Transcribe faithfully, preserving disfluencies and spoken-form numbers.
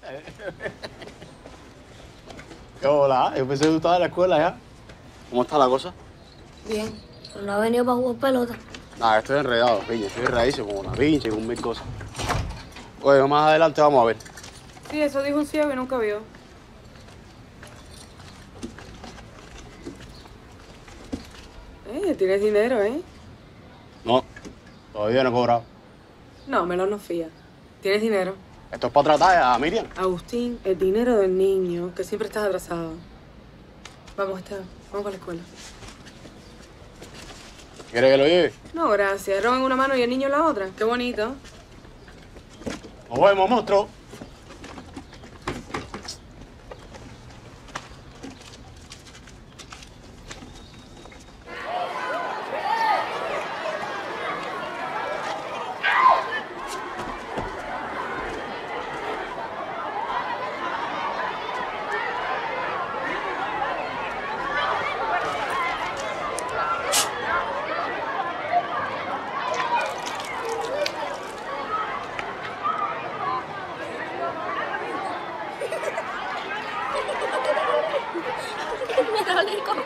¿Qué hola? Yo pensé que tú estabas en la escuela ya. ¿Cómo está la cosa? Bien, pero no ha venido para jugar pelota. Nada, estoy enredado, piña. Estoy enredadísimo con una pinche y con mil cosas. Oye, más adelante vamos a ver. Sí, eso dijo un ciego y nunca vio. Eh, tienes dinero, ¿eh? No, todavía no he cobrado. No, Melón no fía. Tienes dinero. Esto es para tratar a Miriam. Agustín, el dinero del niño, que siempre estás atrasado. Vamos, Esteban, vamos para la escuela. ¿Quieres que lo lleve? No, gracias. Roban una mano y el niño en la otra. Qué bonito. Nos vemos, monstruo. Mira, Nico.